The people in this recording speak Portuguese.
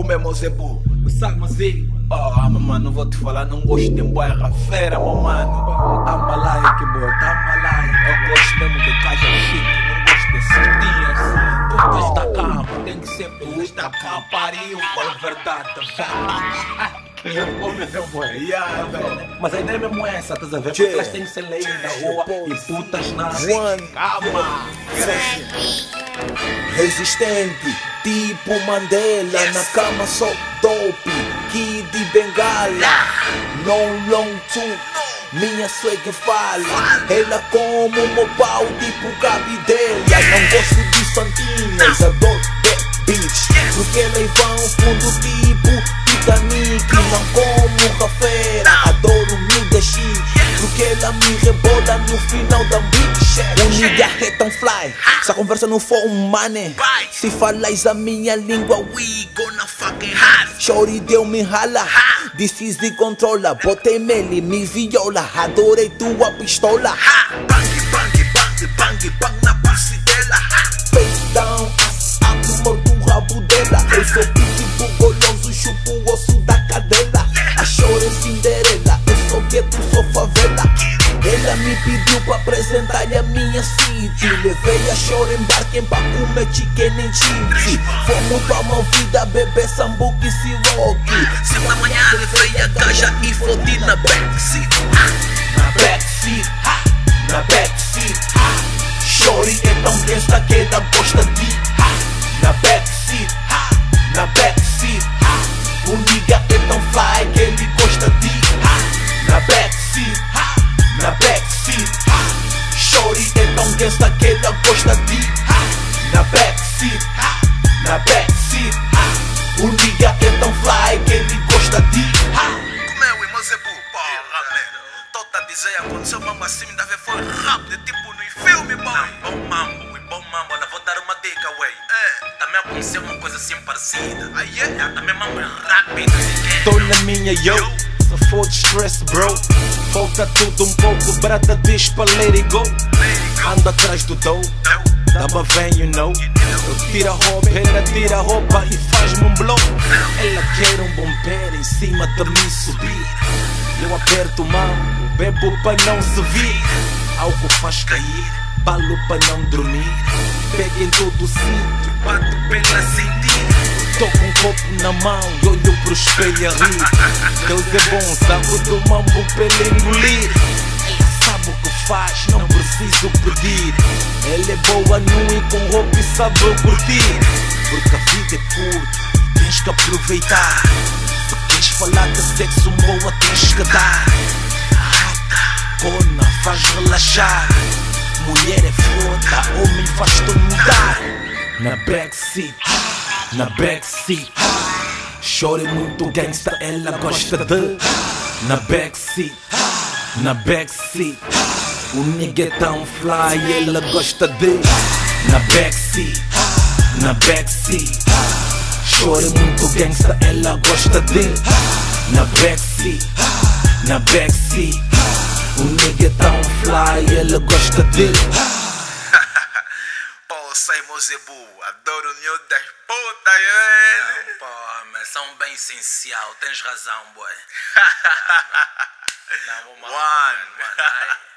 Como é, Mozebu? Sabe, mas ele. Oh, mano, vou te falar, não gosto de boia fera, meu mano. Tá malai, que boa, tá malai. Eu gosto mesmo de casa chique, não gosto desses dias. Tu Esta destacar, capa. tem que sempre destacar, pariu. É verdade, tá vendo? Ô, meu boy. Yeah, velho. Mas a ideia mesmo é essa, estás a ver? Tchê. Porque elas têm que ser leis da rua e putas na One. cama. Resistente, tipo Mandela. Na cama sou dope, Kid Bengala. No long two, minha swag fala. Ela como um pau, tipo cabidela. Não gosto de santinhas, adoro bad bitch. Porque elas vão fundo tipo Titanic. Não como café, adoro milda X. Porque ela me rebola no final da bitch. O nigga é tão fly, se a conversa não for um money. Se falais a minha língua, we gonna fucking have. Shorty deu-me rala, disse e controla. Botei mele, me viola, adorei tua pistola. Bang, bang, bang, bang, bang na pussy dela. Face down, ass up, morto o rabo dela. Eu sou pitbull goloso, chupo o osso da cadela. A Shorty é Cinderela, eu sou gueto, sou favela. Ela me pediu pra apresentar-lhe a minha city. Levei a Shorty em barquem pra comer chicken and chips. Fomos pra uma vida, beber sambuca e siroque. 5 da manhã levei a gaja e fodi na backseat. Na backseat, na backseat. Shorty é tão gangsta que ela gosta de. Na backseat, na backseat. O nigga é tão fly que ele gosta de. Na backseat, na backseat. Shorty é tão gangsta que ela gosta de. Na backseat, na backseat. O nigga é tão fly que ele gosta de. Como é o Mozebu? Porra, mano. Tô a dizer, aconteceu mambo assim, da vez foi rápido, tipo no filme, boy. Bom mambo, olha, vou dar uma dica, wey. Também aconteceu uma coisa assim parecida. Aí é? Também mambo é rápido. Tô na minha, yo. Se for de stress, bro. Falta tudo um pouco, brata diz pra let it go. Ando atrás do dough, dama vem, you know. Eu tiro a roupa, ela tira a roupa e faz-me um blow. Ela quer um bombeiro em cima de mim subir. Eu aperto mão, bebo pra não se vir. Algo faz cair, balo pra não dormir. Pego em todo sítio, bato pela sentir. Tô com um copo na mão e olho pro espelho a rir. Deus é bom, sabe do mambo pra ele engolir. Ela sabe o que faz, não preciso pedir. Ela é boa nu e com roupa e sabe curtir. Porque a vida é curta e tens que aproveitar. Se queres falar de sexo boa tens que dar. Rata, cona, faz relaxar. Mulher é foda, homem faz-te mudar. Na backseat, na backseat. Shorty muito gangsta, ela gosta de. Na backseat, na backseat. O nigga é tão fly, ela gosta de. Na backseat, na backseat. Shorty muito gangsta, ela gosta de. Na backseat, na backseat. O nigga é tão fly, ela gosta de. Pô, sei Mozebu, adoro o miúdo das putas, é? Pô, mas são bem essencial, tens razão, boy. Não, one.